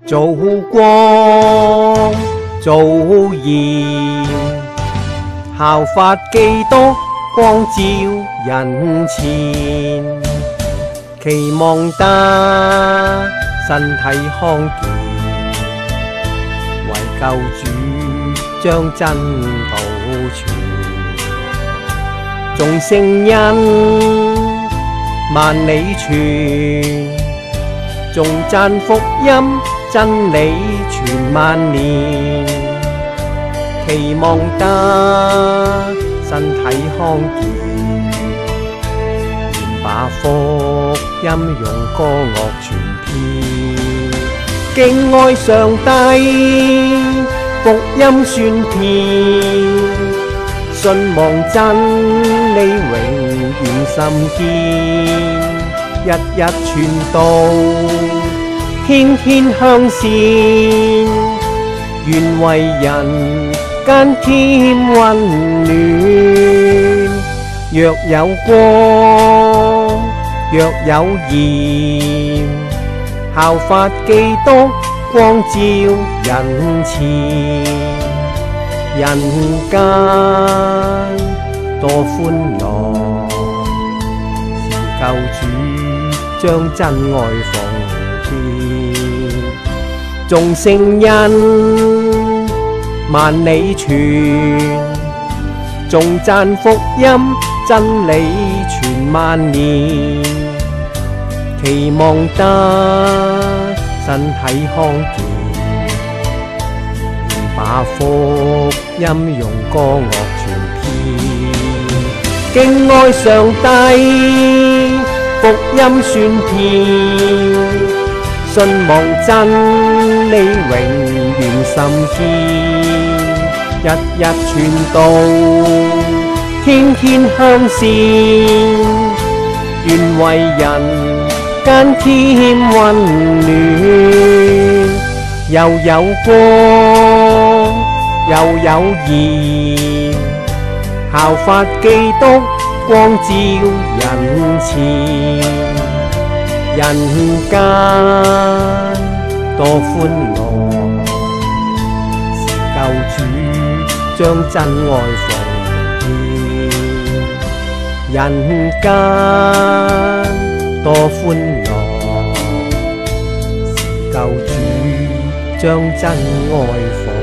做光做鹽，效法基督光照人前，期望得身體康健，為救主將真道傳，眾聖恩萬里傳，頌讚福音真理傳萬年，期望得身體康健，願把福音用歌樂傳遍，敬愛上帝，福音宣遍，信望真理永遠心堅，日日傳道，天天向善，願為人間添溫暖。若有光，若有鹽，效法基督光照人前，人間多歡樂，是救主將真愛奉獻，眾聖恩萬里傳，頌讚福音真理傳萬年，期望得身體康健，願把福音用歌樂傳遍，敬愛上帝，福音宣遍，信望真理永遠心堅，日日傳道，天天向善，願為人間添溫暖。又有光，又有鹽，效法基督光照人前，人間多歡樂，是救主將真愛奉獻，人間多歡樂，是救主將真愛奉獻。